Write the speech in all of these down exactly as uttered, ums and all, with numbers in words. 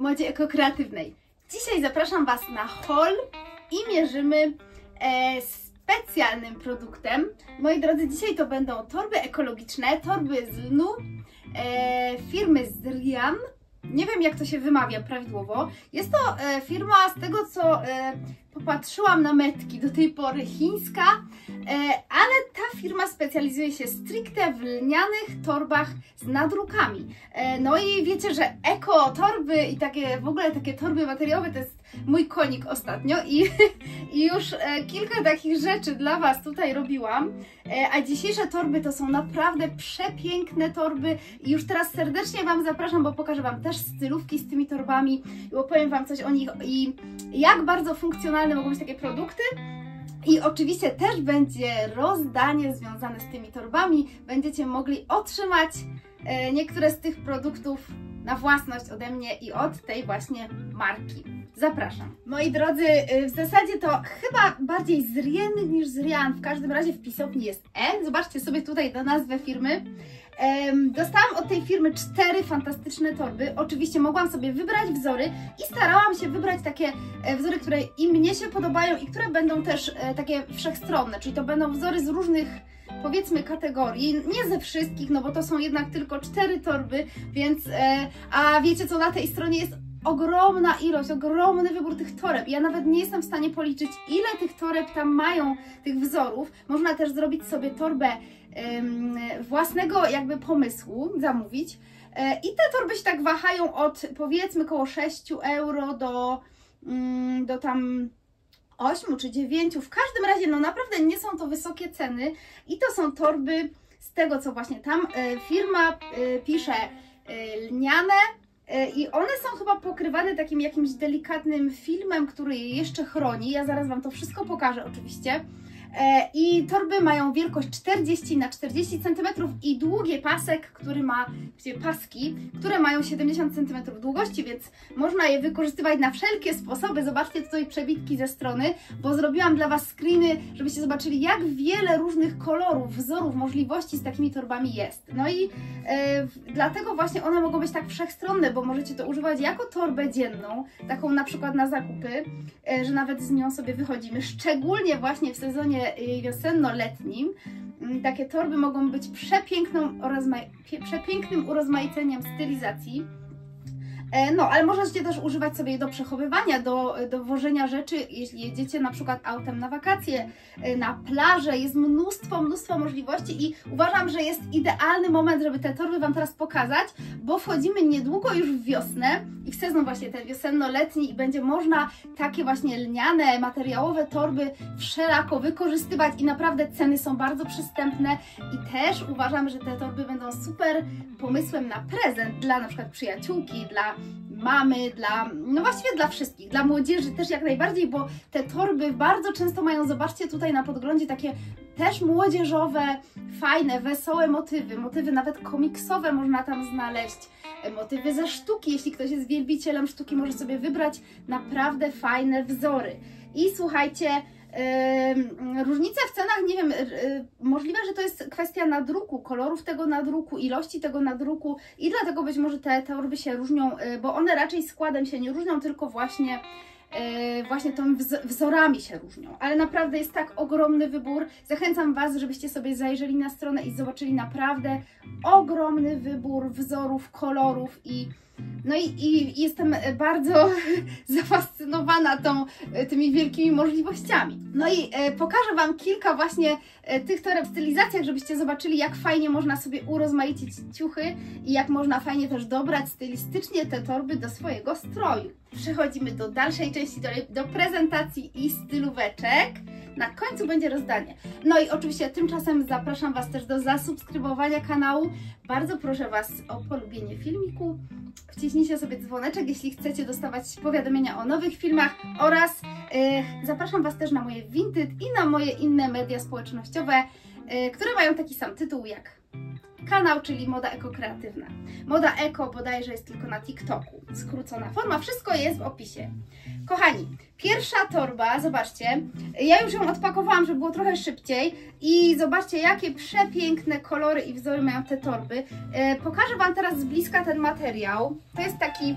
modzie ekokreatywnej. Dzisiaj zapraszam Was na haul i mierzymy e, specjalnym produktem. Moi drodzy, dzisiaj to będą torby ekologiczne, torby z lnu e, firmy Zrian. Nie wiem, jak to się wymawia prawidłowo. Jest to e, firma, z tego co e, popatrzyłam na metki, do tej pory chińska, e, ale ta firma specjalizuje się stricte w lnianych torbach z nadrukami. E, no i wiecie, że eko torby i takie w ogóle takie torby materiałowe to jest mój konik ostatnio i, i już e, kilka takich rzeczy dla Was tutaj robiłam, e, a dzisiejsze torby to są naprawdę przepiękne torby i już teraz serdecznie Wam zapraszam, bo pokażę Wam też stylówki z tymi torbami i opowiem Wam coś o nich i jak bardzo funkcjonalne mogą być takie produkty. I oczywiście też będzie rozdanie związane z tymi torbami. Będziecie mogli otrzymać e, niektóre z tych produktów na własność ode mnie i od tej właśnie marki. Zapraszam. Moi drodzy, w zasadzie to chyba bardziej Zrian niż Zrian. W każdym razie w pisowni jest E. Zobaczcie sobie tutaj na nazwę firmy. Dostałam od tej firmy cztery fantastyczne torby. Oczywiście mogłam sobie wybrać wzory i starałam się wybrać takie wzory, które i mnie się podobają i które będą też takie wszechstronne, czyli to będą wzory z różnych, powiedzmy, kategorii, nie ze wszystkich, no bo to są jednak tylko cztery torby, więc, a wiecie co, na tej stronie jest ogromna ilość, ogromny wybór tych toreb. Ja nawet nie jestem w stanie policzyć, ile tych toreb tam mają, tych wzorów. Można też zrobić sobie torbę ym, własnego jakby pomysłu, zamówić. Yy, I te torby się tak wahają od, powiedzmy, koło sześciu euro do, yy, do tam ośmiu czy dziewięciu. W każdym razie, no naprawdę nie są to wysokie ceny i to są torby z tego, co właśnie tam yy, firma yy, pisze, yy, lniane. I one są chyba pokrywane takim jakimś delikatnym filmem, który je jeszcze chroni. Ja zaraz Wam to wszystko pokażę oczywiście. I torby mają wielkość czterdzieści na czterdzieści centymetrów i długi pasek, który ma, gdzie paski, które mają siedemdziesiąt centymetrów długości, więc można je wykorzystywać na wszelkie sposoby. Zobaczcie tutaj przebitki ze strony, bo zrobiłam dla Was screeny, żebyście zobaczyli, jak wiele różnych kolorów, wzorów, możliwości z takimi torbami jest. No i e, dlatego właśnie one mogą być tak wszechstronne, bo możecie to używać jako torbę dzienną, taką na przykład na zakupy, e, że nawet z nią sobie wychodzimy, szczególnie właśnie w sezonie wiosenno-letnim. Takie torby mogą być przepiękną przepięknym urozmaiceniem stylizacji. No, ale możecie też używać sobie je do przechowywania, do, do wożenia rzeczy, jeśli jedziecie na przykład autem na wakacje, na plażę. Jest mnóstwo, mnóstwo możliwości i uważam, że jest idealny moment, żeby te torby Wam teraz pokazać, bo wchodzimy niedługo już w wiosnę i w sezon właśnie ten wiosenno-letni i będzie można takie właśnie lniane, materiałowe torby wszelako wykorzystywać i naprawdę ceny są bardzo przystępne i też uważam, że te torby będą super pomysłem na prezent dla na przykład przyjaciółki, dla mamy, dla, no właściwie dla wszystkich, dla młodzieży też jak najbardziej, bo te torby bardzo często mają, zobaczcie tutaj na podglądzie, takie też młodzieżowe, fajne, wesołe motywy, motywy nawet komiksowe można tam znaleźć, motywy ze sztuki, jeśli ktoś jest wielbicielem sztuki, może sobie wybrać naprawdę fajne wzory. I słuchajcie, Yy, różnice w cenach, nie wiem, yy, możliwe, że to jest kwestia nadruku, kolorów tego nadruku, ilości tego nadruku i dlatego być może te torby się różnią, yy, bo one raczej składem się nie różnią, tylko właśnie Yy, właśnie tą wz wzorami się różnią, ale naprawdę jest tak ogromny wybór. Zachęcam Was, żebyście sobie zajrzeli na stronę i zobaczyli naprawdę ogromny wybór wzorów, kolorów i no i, i jestem bardzo zafascynowana tą, tymi wielkimi możliwościami. No i e, pokażę Wam kilka właśnie e, tych toreb w stylizacjach, żebyście zobaczyli, jak fajnie można sobie urozmaicić ciuchy i jak można fajnie też dobrać stylistycznie te torby do swojego stroju. Przechodzimy do dalszej części, do, do prezentacji i stylóweczek. Na końcu będzie rozdanie. No i oczywiście tymczasem zapraszam Was też do zasubskrybowania kanału. Bardzo proszę Was o polubienie filmiku. Wciśnijcie sobie dzwoneczek, jeśli chcecie dostawać powiadomienia o nowych filmach oraz yy, zapraszam Was też na moje Vinted i na moje inne media społecznościowe, yy, które mają taki sam tytuł jak kanał, czyli Moda Ekokreatywna. Moda Eko bodajże jest tylko na TikToku. Skrócona forma, wszystko jest w opisie. Kochani, pierwsza torba, zobaczcie, ja już ją odpakowałam, żeby było trochę szybciej i zobaczcie, jakie przepiękne kolory i wzory mają te torby. E, pokażę Wam teraz z bliska ten materiał. To jest taki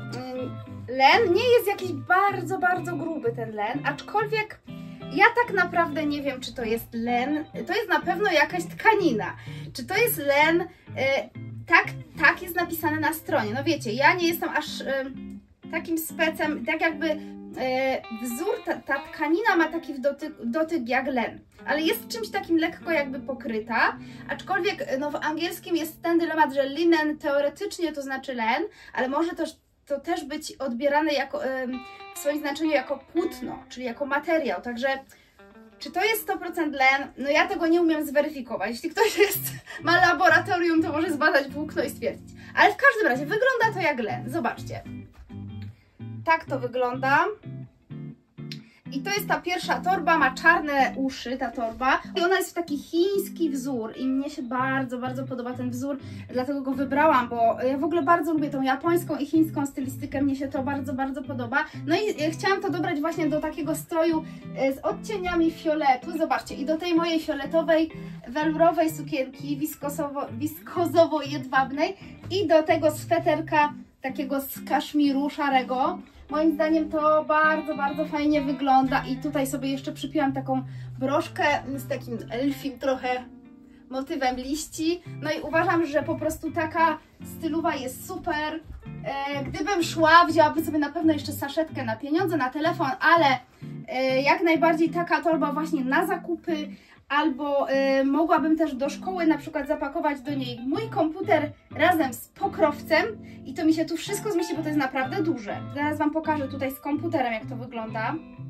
len nie jest jakiś bardzo, bardzo gruby ten len, aczkolwiek ja tak naprawdę nie wiem, czy to jest len, to jest na pewno jakaś tkanina. Czy to jest len, tak, tak jest napisane na stronie. No wiecie, ja nie jestem aż takim specem, tak jakby wzór, ta, ta tkanina ma taki dotyk, dotyk jak len, ale jest czymś takim lekko jakby pokryta, aczkolwiek no, w angielskim jest ten dylemat, że linen teoretycznie to znaczy len, ale może też to też być odbierane jako, w swoim znaczeniu jako płótno, czyli jako materiał, także czy to jest sto procent len? No ja tego nie umiem zweryfikować. Jeśli ktoś jest, ma laboratorium, to może zbadać włókno i stwierdzić. Ale w każdym razie wygląda to jak len. Zobaczcie. Tak to wygląda. I to jest ta pierwsza torba, ma czarne uszy ta torba i ona jest w taki chiński wzór i mnie się bardzo, bardzo podoba ten wzór, dlatego go wybrałam, bo ja w ogóle bardzo lubię tą japońską i chińską stylistykę, mnie się to bardzo, bardzo podoba. No i chciałam to dobrać właśnie do takiego stroju z odcieniami fioletu, zobaczcie, i do tej mojej fioletowej, welurowej sukienki wiskosowo, wiskozowo-jedwabnej i do tego sweterka takiego z kaszmiru szarego. Moim zdaniem to bardzo, bardzo fajnie wygląda i tutaj sobie jeszcze przypiłam taką broszkę z takim elfim trochę motywem liści. No i uważam, że po prostu taka stylowa jest super. E, gdybym szła, wzięłabym sobie na pewno jeszcze saszetkę na pieniądze, na telefon, ale e, jak najbardziej taka torba właśnie na zakupy, albo y, mogłabym też do szkoły na przykład zapakować do niej mój komputer razem z pokrowcem i to mi się tu wszystko zmieści, bo to jest naprawdę duże. Zaraz Wam pokażę tutaj z komputerem, jak to wygląda.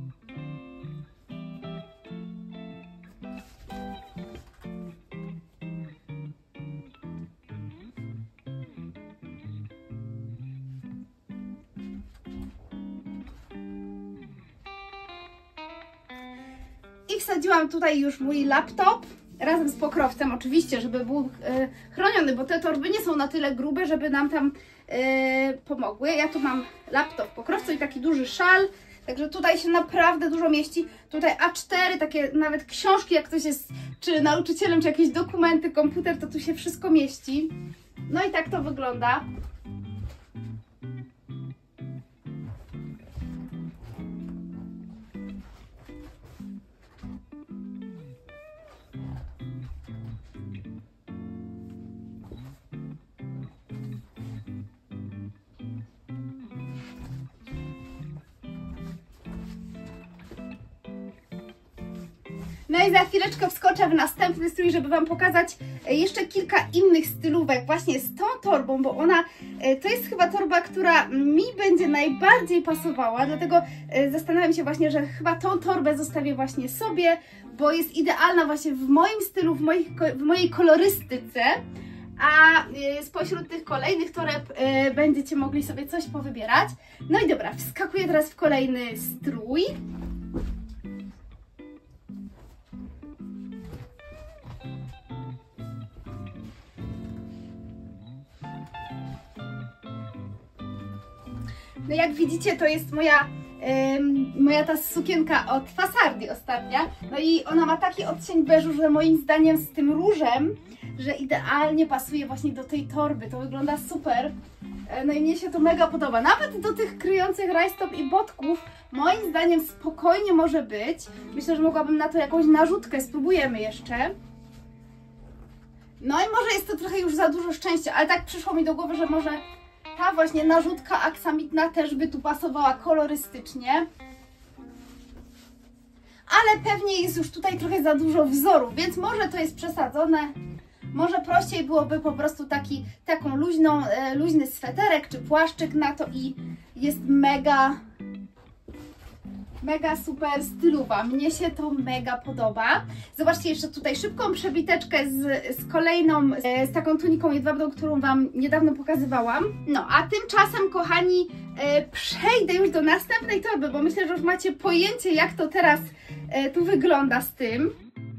I wsadziłam tutaj już mój laptop razem z pokrowcem, oczywiście, żeby był e, chroniony, bo te torby nie są na tyle grube, żeby nam tam e, pomogły. Ja tu mam laptop, pokrowcu i taki duży szal, także tutaj się naprawdę dużo mieści. Tutaj A cztery, takie nawet książki, jak ktoś jest czy nauczycielem, czy jakieś dokumenty, komputer, to tu się wszystko mieści. No i tak to wygląda. No i za chwileczkę wskoczę w następny strój, żeby Wam pokazać jeszcze kilka innych stylówek właśnie z tą torbą, bo ona, to jest chyba torba, która mi będzie najbardziej pasowała, dlatego zastanawiam się właśnie, że chyba tą torbę zostawię właśnie sobie, bo jest idealna właśnie w moim stylu, w, moich, w mojej kolorystyce, a spośród tych kolejnych toreb będziecie mogli sobie coś powybierać. No i dobra, wskakuję teraz w kolejny strój. No jak widzicie, to jest moja, ym, moja ta sukienka od Fasardi ostatnia. No i ona ma taki odcień beżu, że moim zdaniem z tym różem, że idealnie pasuje właśnie do tej torby. To wygląda super. No i mnie się to mega podoba. Nawet do tych kryjących rajstop i botków moim zdaniem spokojnie może być. Myślę, że mogłabym na to jakąś narzutkę. Spróbujemy jeszcze. No i może jest to trochę już za dużo szczęścia, ale tak przyszło mi do głowy, że może ta właśnie narzutka aksamitna też by tu pasowała kolorystycznie. Ale pewnie jest już tutaj trochę za dużo wzorów, więc może to jest przesadzone. Może prościej byłoby po prostu taki, taką luźną, e, luźny sweterek czy płaszczyk na to i jest mega, mega super stylowa. Mnie się to mega podoba. Zobaczcie jeszcze tutaj szybką przebiteczkę z, z kolejną, e, z taką tuniką jedwabną, którą Wam niedawno pokazywałam. No, a tymczasem, kochani, e, przejdę już do następnej torby, bo myślę, że już macie pojęcie, jak to teraz e, tu wygląda z tym.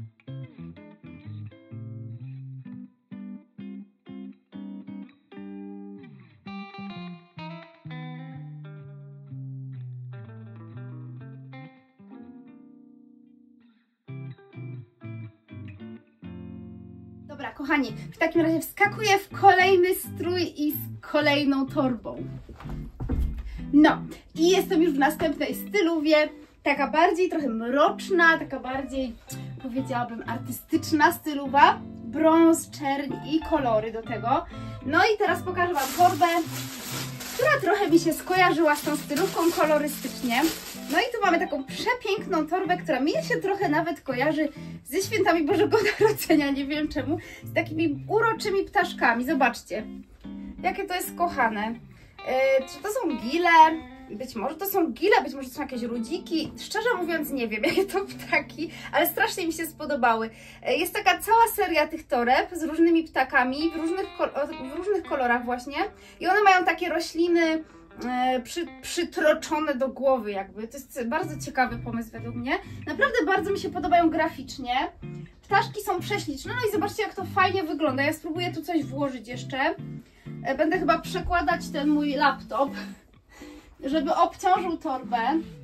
Dobra, kochani, w takim razie wskakuję w kolejny strój i z kolejną torbą. No i jestem już w następnej stylowie, taka bardziej trochę mroczna, taka bardziej, powiedziałabym, artystyczna stylowa, brąz, czerń i kolory do tego. No i teraz pokażę Wam torbę, która trochę mi się skojarzyła z tą stylówką kolorystycznie. No i tu mamy taką przepiękną torbę, która mi się trochę nawet kojarzy ze świętami Bożego Narodzenia, nie wiem czemu, z takimi uroczymi ptaszkami. Zobaczcie, jakie to jest kochane. Yy, czy to są gile? Być może to są gile, być może to są jakieś rudziki. Szczerze mówiąc nie wiem, jakie to ptaki, ale strasznie mi się spodobały. Jest taka cała seria tych toreb z różnymi ptakami, w różnych, w różnych kolorach właśnie. I one mają takie rośliny e, przy, przytroczone do głowy jakby. To jest bardzo ciekawy pomysł według mnie. Naprawdę bardzo mi się podobają graficznie. Ptaszki są prześliczne, no i zobaczcie, jak to fajnie wygląda. Ja spróbuję tu coś włożyć jeszcze. E, będę chyba przekładać ten mój laptop, żeby obciążył torbę.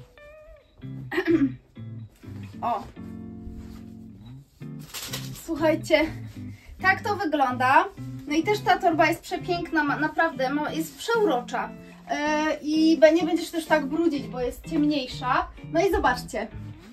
O! Słuchajcie, tak to wygląda. No i też ta torba jest przepiękna, naprawdę jest przeurocza. Yy, I nie będziesz też tak brudzić, bo jest ciemniejsza. No i zobaczcie.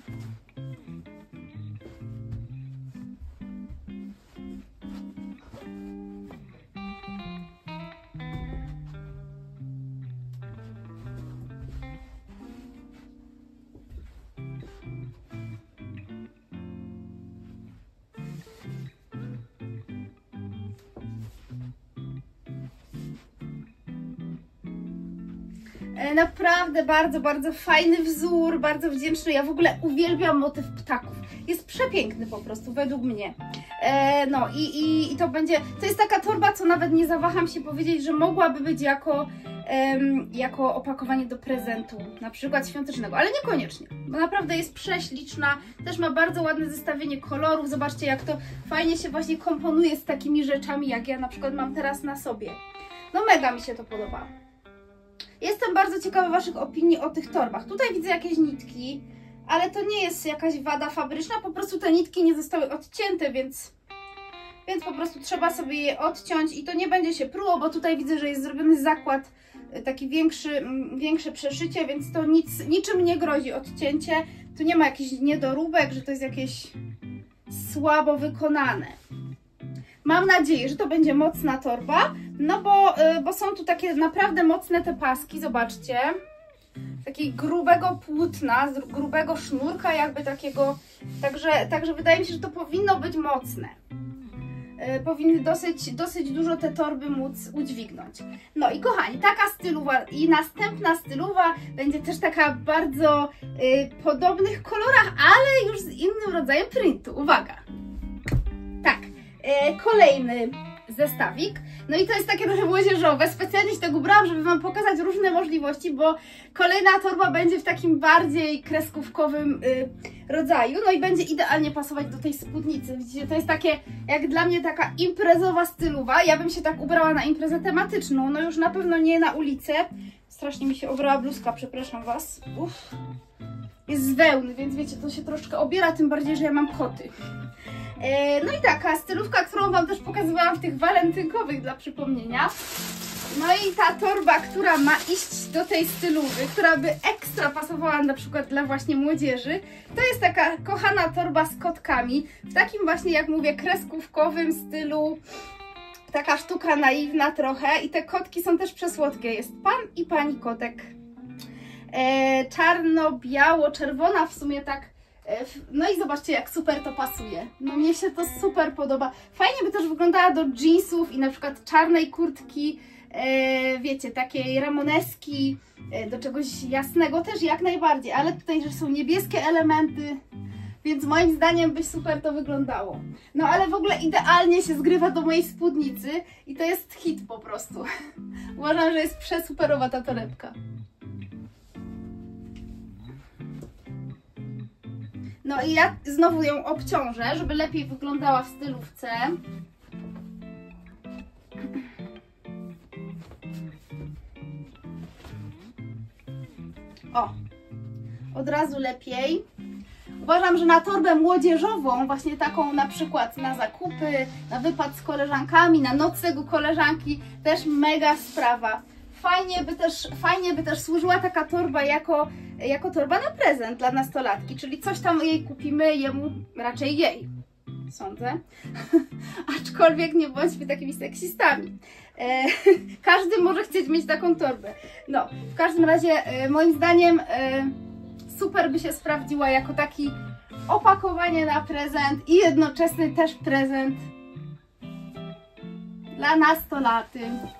Naprawdę bardzo, bardzo fajny wzór, bardzo wdzięczny. Ja w ogóle uwielbiam motyw ptaków. Jest przepiękny po prostu, według mnie. E, no i, i, i to będzie, to jest taka torba, co nawet nie zawaham się powiedzieć, że mogłaby być jako, em, jako opakowanie do prezentu, na przykład świątecznego, ale niekoniecznie, bo naprawdę jest prześliczna. Też ma bardzo ładne zestawienie kolorów. Zobaczcie, jak to fajnie się właśnie komponuje z takimi rzeczami, jak ja na przykład mam teraz na sobie. No mega mi się to podoba. Jestem bardzo ciekawa Waszych opinii o tych torbach. Tutaj widzę jakieś nitki, ale to nie jest jakaś wada fabryczna, po prostu te nitki nie zostały odcięte, więc, więc po prostu trzeba sobie je odciąć i to nie będzie się pruło, bo tutaj widzę, że jest zrobiony zakład, taki większy, większe przeszycie, więc to nic, niczym nie grozi odcięcie. Tu nie ma jakichś niedoróbek, że to jest jakieś słabo wykonane. Mam nadzieję, że to będzie mocna torba, no bo, bo są tu takie naprawdę mocne te paski, zobaczcie. Takiego grubego płótna, grubego sznurka jakby takiego, także, także wydaje mi się, że to powinno być mocne. Powinny dosyć, dosyć dużo te torby móc udźwignąć. No i kochani, taka stylowa i następna stylowa będzie też taka bardzo y, podobnych kolorach, ale już z innym rodzajem printu. Uwaga! Tak. Kolejny zestawik. No i to jest takie trochę młodzieżowe. Specjalnie się tego ubrałam, żeby Wam pokazać różne możliwości, bo kolejna torba będzie w takim bardziej kreskówkowym y, rodzaju. No i będzie idealnie pasować do tej spódnicy. Widzicie, to jest takie, jak dla mnie, taka imprezowa stylowa. Ja bym się tak ubrała na imprezę tematyczną. No już na pewno nie na ulicę. Strasznie mi się obrała bluzka, przepraszam Was. Uff. Jest z wełny, więc wiecie, to się troszkę obiera, tym bardziej, że ja mam koty. No i taka stylówka, którą Wam też pokazywałam w tych walentynkowych dla przypomnienia. No i ta torba, która ma iść do tej stylowy, która by ekstra pasowała na przykład dla właśnie młodzieży, to jest taka kochana torba z kotkami, w takim właśnie, jak mówię, kreskówkowym stylu. Taka sztuka naiwna trochę i te kotki są też przesłodkie. Jest pan i pani kotek. E, czarno-biało-czerwona w sumie tak. No i zobaczcie, jak super to pasuje. No mnie się to super podoba. Fajnie by też wyglądała do jeansów i na przykład czarnej kurtki, e, wiecie, takiej ramoneski, e, do czegoś jasnego też jak najbardziej, ale tutaj, że są niebieskie elementy, więc moim zdaniem by super to wyglądało. No ale w ogóle idealnie się zgrywa do mojej spódnicy i to jest hit po prostu. Uważam, że jest przesuperowa ta torebka. No i ja znowu ją obciążę, żeby lepiej wyglądała w stylówce. O, od razu lepiej. Uważam, że na torbę młodzieżową, właśnie taką na przykład na zakupy, na wypad z koleżankami, na nocleg u koleżanki, też mega sprawa. fajnie by też, fajnie by też służyła taka torba jako, jako torba na prezent dla nastolatki, czyli coś tam jej kupimy, jemu, raczej jej, sądzę. Aczkolwiek nie bądźmy takimi seksistami. E, każdy może chcieć mieć taką torbę. No, w każdym razie e, moim zdaniem e, super by się sprawdziła jako taki opakowanie na prezent i jednoczesny też prezent dla nastolaty.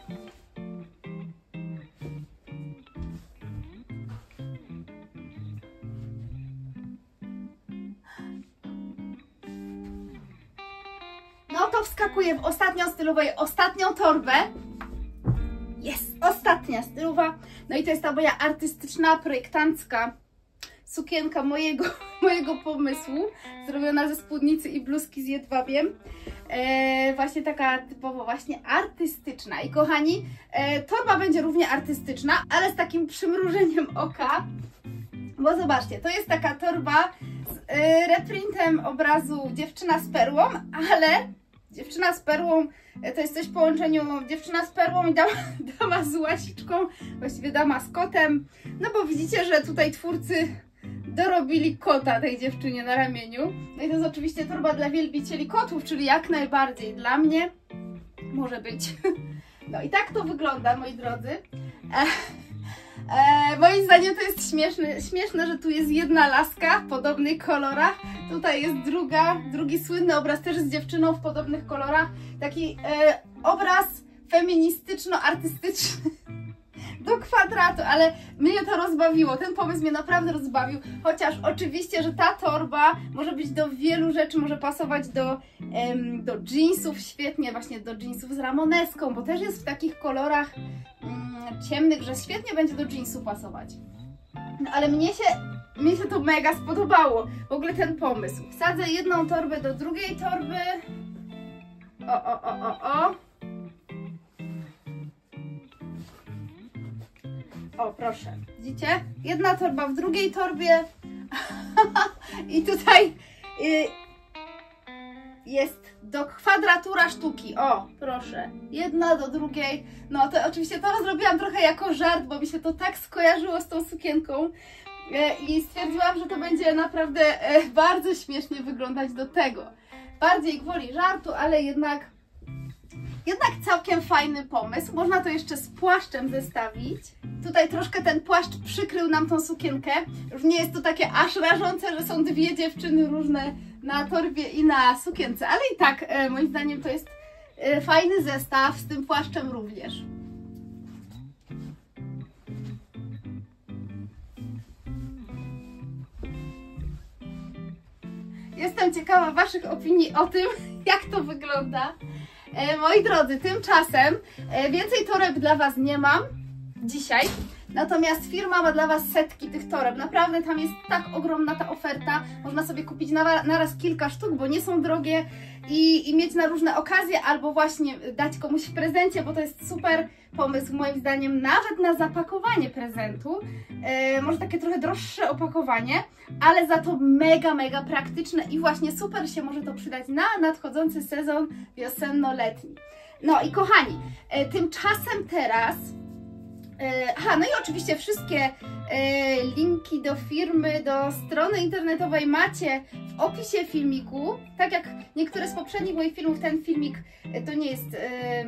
No to wskakuję w ostatnią stylową, ostatnią torbę. Jest ostatnia stylowa. No i to jest ta moja artystyczna, projektancka sukienka mojego, mojego pomysłu, zrobiona ze spódnicy i bluzki z jedwabiem. E, właśnie taka typowo właśnie artystyczna. I kochani, e, torba będzie równie artystyczna, ale z takim przymrużeniem oka. Bo zobaczcie, to jest taka torba z e, reprintem obrazu Dziewczyna z perłą, ale Dziewczyna z perłą to jest coś w połączeniu dziewczyna z perłą i dama, dama z łasiczką, właściwie dama z kotem. No bo widzicie, że tutaj twórcy dorobili kota tej dziewczynie na ramieniu. No i to jest oczywiście torba dla wielbicieli kotów, czyli jak najbardziej dla mnie może być. No i tak to wygląda, moi drodzy. E, e, moim zdaniem to jest śmieszne, śmieszne, że tu jest jedna laska w podobnych kolorach. Tutaj jest druga, drugi słynny obraz też z dziewczyną w podobnych kolorach. Taki e, obraz feministyczno-artystyczny do kwadratu, ale mnie to rozbawiło, ten pomysł mnie naprawdę rozbawił, chociaż oczywiście, że ta torba może być do wielu rzeczy, może pasować do, em, do jeansów, świetnie właśnie do jeansów z ramoneską, bo też jest w takich kolorach mm, ciemnych, że świetnie będzie do jeansu pasować. No ale mnie się, mnie się to mega spodobało, w ogóle ten pomysł. Wsadzę jedną torbę do drugiej torby. O, o, o, o, o. O, proszę, widzicie? Jedna torba w drugiej torbie i tutaj y, jest do kwadratura sztuki. O, proszę, jedna do drugiej. No to oczywiście to zrobiłam trochę jako żart, bo mi się to tak skojarzyło z tą sukienką y, i stwierdziłam, że to będzie naprawdę y, bardzo śmiesznie wyglądać do tego. Bardziej gwoli żartu, ale jednak Jednak całkiem fajny pomysł. Można to jeszcze z płaszczem zestawić. Tutaj troszkę ten płaszcz przykrył nam tą sukienkę. Już nie jest to takie aż rażące, że są dwie dziewczyny różne na torbie i na sukience, ale i tak e, moim zdaniem to jest e, fajny zestaw z tym płaszczem również. Jestem ciekawa Waszych opinii o tym, jak to wygląda. E, moi drodzy, tymczasem e, więcej toreb dla Was nie mam dzisiaj, natomiast firma ma dla Was setki tych toreb. Naprawdę tam jest tak ogromna ta oferta, można sobie kupić na, na raz kilka sztuk, bo nie są drogie i, i mieć na różne okazje, albo właśnie dać komuś w prezencie, bo to jest super pomysł moim zdaniem, nawet na zapakowanie prezentu. E, może takie trochę droższe opakowanie, ale za to mega, mega praktyczne i właśnie super się może to przydać na nadchodzący sezon wiosenno-letni. No i kochani, e, tymczasem teraz e, aha, no i oczywiście wszystkie e, linki do firmy, do strony internetowej macie w opisie filmiku. Tak jak niektóre z poprzednich moich filmów, ten filmik e, to nie jest e,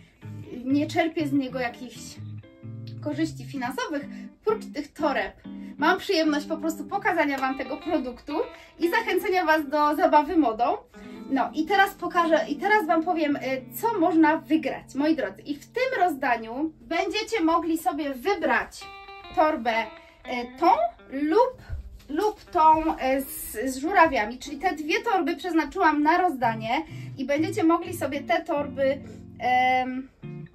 nie czerpię z niego jakichś korzyści finansowych, prócz tych toreb. Mam przyjemność po prostu pokazania Wam tego produktu i zachęcenia Was do zabawy modą. No i teraz pokażę, i teraz Wam powiem, co można wygrać, moi drodzy. I w tym rozdaniu będziecie mogli sobie wybrać torbę tą lub, lub tą z, z żurawiami, czyli te dwie torby przeznaczyłam na rozdanie i będziecie mogli sobie te torby em,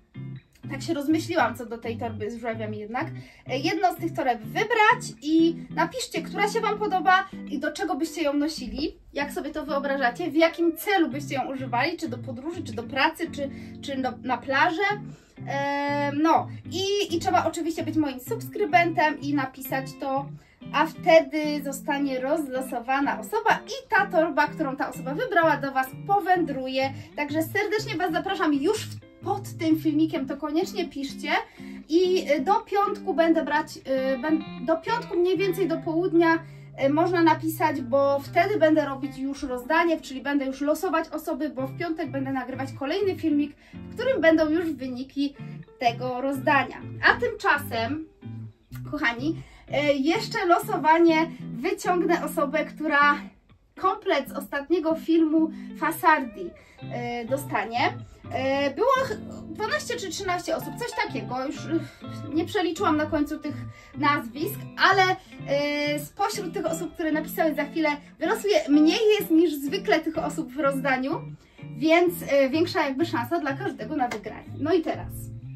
tak się rozmyśliłam co do tej torby z żurawiami jednak. Jedną z tych toreb wybrać i napiszcie, która się Wam podoba i do czego byście ją nosili, jak sobie to wyobrażacie, w jakim celu byście ją używali, czy do podróży, czy do pracy, czy, czy do, na plażę. Eee, no I, i trzeba oczywiście być moim subskrybentem i napisać to, a wtedy zostanie rozlosowana osoba i ta torba, którą ta osoba wybrała, do Was powędruje. Także serdecznie Was zapraszam już w pod tym filmikiem, to koniecznie piszcie i do piątku będę brać, do piątku mniej więcej do południa można napisać, bo wtedy będę robić już rozdanie, czyli będę już losować osoby, bo w piątek będę nagrywać kolejny filmik, w którym będą już wyniki tego rozdania. A tymczasem, kochani, jeszcze losowanie, wyciągnę osobę, która komplet z ostatniego filmu Fasardi dostanie. Było dwanaście czy trzynaście osób, coś takiego, już nie przeliczyłam na końcu tych nazwisk, ale spośród tych osób, które napisały, za chwilę wylosuje, mniej jest niż zwykle tych osób w rozdaniu, więc większa jakby szansa dla każdego na wygranie. No i teraz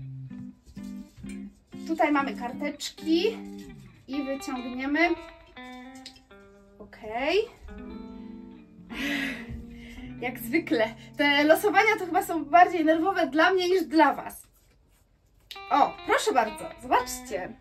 tutaj mamy karteczki i wyciągniemy. Ok. Jak zwykle. Te losowania to chyba są bardziej nerwowe dla mnie niż dla Was. O, proszę bardzo, zobaczcie.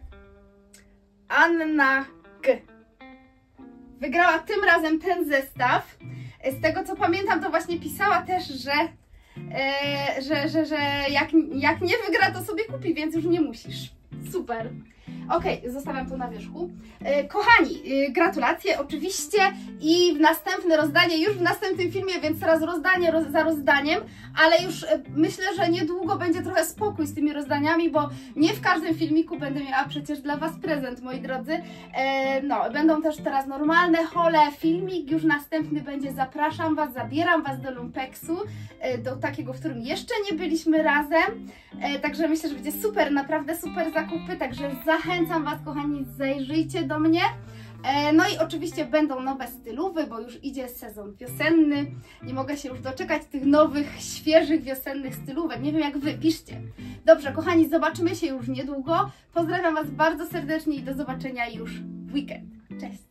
Anna G. Wygrała tym razem ten zestaw. Z tego co pamiętam, to właśnie pisała też, że, e, że, że, że jak, jak nie wygra, to sobie kupi, więc już nie musisz. Super. Ok, zostawiam to na wierzchu. E, kochani, e, gratulacje oczywiście i w następne rozdanie, już w następnym filmie, więc teraz rozdanie roz, za rozdaniem, ale już e, myślę, że niedługo będzie trochę spokój z tymi rozdaniami, bo nie w każdym filmiku będę miała przecież dla Was prezent, moi drodzy. E, no, będą też teraz normalne hole, filmik już następny będzie, zapraszam Was, zabieram Was do Lumpeksu, e, do takiego, w którym jeszcze nie byliśmy razem, e, także myślę, że będzie super, naprawdę super zakupy, także zachęcam Zachęcam Was, kochani, zajrzyjcie do mnie. E, no i oczywiście będą nowe stylówy, bo już idzie sezon wiosenny. Nie mogę się już doczekać tych nowych, świeżych, wiosennych stylówek. Nie wiem jak Wy, piszcie. Dobrze, kochani, zobaczymy się już niedługo. Pozdrawiam Was bardzo serdecznie i do zobaczenia już w weekend. Cześć!